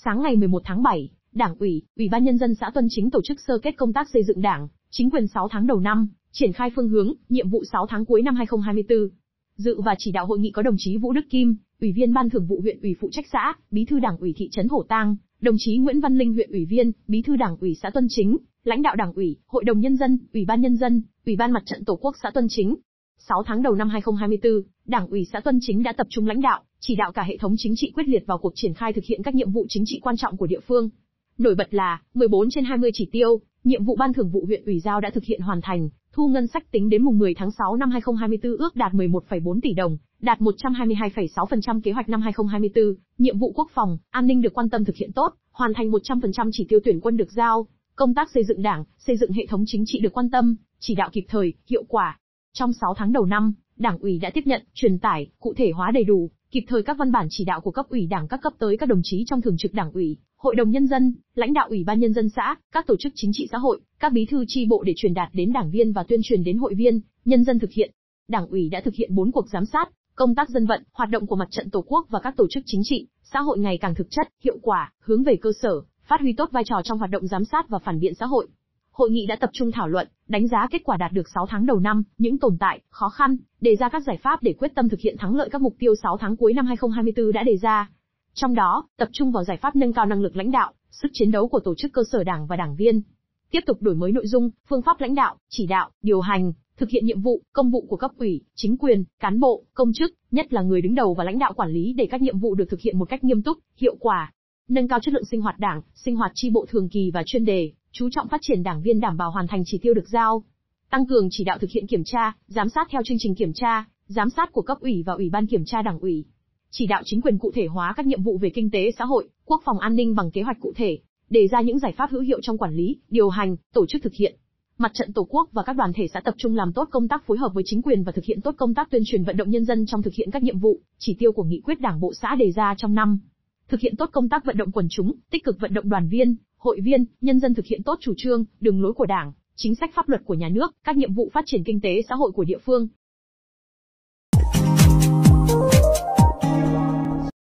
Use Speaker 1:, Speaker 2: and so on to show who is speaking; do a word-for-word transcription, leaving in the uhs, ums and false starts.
Speaker 1: Sáng ngày mười một tháng bảy, Đảng ủy, Ủy ban Nhân dân xã Tuân Chính tổ chức sơ kết công tác xây dựng Đảng, chính quyền sáu tháng đầu năm, triển khai phương hướng, nhiệm vụ sáu tháng cuối năm hai không hai tư. Dự và chỉ đạo hội nghị có đồng chí Vũ Đức Kim, Ủy viên Ban Thường vụ huyện ủy phụ trách xã, Bí thư Đảng ủy thị trấn Hổ Tang, đồng chí Nguyễn Văn Linh huyện ủy viên, Bí thư Đảng ủy xã Tuân Chính, lãnh đạo Đảng ủy, Hội đồng Nhân dân, Ủy ban Nhân dân, Ủy ban Mặt trận Tổ quốc xã Tuân Chính. sáu tháng đầu năm hai không hai tư, Đảng ủy xã Tuân Chính đã tập trung lãnh đạo, chỉ đạo cả hệ thống chính trị quyết liệt vào cuộc triển khai thực hiện các nhiệm vụ chính trị quan trọng của địa phương. Nổi bật là, mười bốn trên hai mươi chỉ tiêu, nhiệm vụ Ban Thường vụ huyện ủy giao đã thực hiện hoàn thành, thu ngân sách tính đến mùng mười tháng sáu năm hai không hai tư ước đạt mười một phẩy bốn tỷ đồng, đạt một trăm hai mươi hai phẩy sáu phần trăm kế hoạch năm hai không hai tư, nhiệm vụ quốc phòng, an ninh được quan tâm thực hiện tốt, hoàn thành một trăm phần trăm chỉ tiêu tuyển quân được giao, công tác xây dựng Đảng, xây dựng hệ thống chính trị được quan tâm, chỉ đạo kịp thời, hiệu quả. Trong sáu tháng đầu năm, Đảng ủy đã tiếp nhận, truyền tải, cụ thể hóa đầy đủ, kịp thời các văn bản chỉ đạo của cấp ủy Đảng các cấp tới các đồng chí trong thường trực Đảng ủy, Hội đồng Nhân dân, lãnh đạo Ủy ban Nhân dân xã, các tổ chức chính trị xã hội, các bí thư chi bộ để truyền đạt đến đảng viên và tuyên truyền đến hội viên, nhân dân thực hiện. Đảng ủy đã thực hiện bốn cuộc giám sát, công tác dân vận, hoạt động của Mặt trận Tổ quốc và các tổ chức chính trị, xã hội ngày càng thực chất, hiệu quả, hướng về cơ sở, phát huy tốt vai trò trong hoạt động giám sát và phản biện xã hội. Hội nghị đã tập trung thảo luận, đánh giá kết quả đạt được sáu tháng đầu năm, những tồn tại, khó khăn, đề ra các giải pháp để quyết tâm thực hiện thắng lợi các mục tiêu sáu tháng cuối năm hai không hai tư đã đề ra. Trong đó, tập trung vào giải pháp nâng cao năng lực lãnh đạo, sức chiến đấu của tổ chức cơ sở Đảng và đảng viên. Tiếp tục đổi mới nội dung, phương pháp lãnh đạo, chỉ đạo, điều hành, thực hiện nhiệm vụ, công vụ của cấp ủy, chính quyền, cán bộ, công chức, nhất là người đứng đầu và lãnh đạo quản lý để các nhiệm vụ được thực hiện một cách nghiêm túc, hiệu quả. Nâng cao chất lượng sinh hoạt Đảng, sinh hoạt chi bộ thường kỳ và chuyên đề, chú trọng phát triển đảng viên đảm bảo hoàn thành chỉ tiêu được giao. Tăng cường chỉ đạo thực hiện kiểm tra, giám sát theo chương trình kiểm tra, giám sát của cấp ủy và Ủy ban kiểm tra Đảng ủy. Chỉ đạo chính quyền cụ thể hóa các nhiệm vụ về kinh tế xã hội, quốc phòng an ninh bằng kế hoạch cụ thể, đề ra những giải pháp hữu hiệu trong quản lý, điều hành, tổ chức thực hiện. Mặt trận Tổ quốc và các đoàn thể xã tập trung làm tốt công tác phối hợp với chính quyền và thực hiện tốt công tác tuyên truyền vận động nhân dân trong thực hiện các nhiệm vụ, chỉ tiêu của nghị quyết Đảng bộ xã đề ra trong năm. Thực hiện tốt công tác vận động quần chúng, tích cực vận động đoàn viên, hội viên, nhân dân thực hiện tốt chủ trương, đường lối của Đảng, chính sách pháp luật của nhà nước, các nhiệm vụ phát triển kinh tế xã hội của địa phương,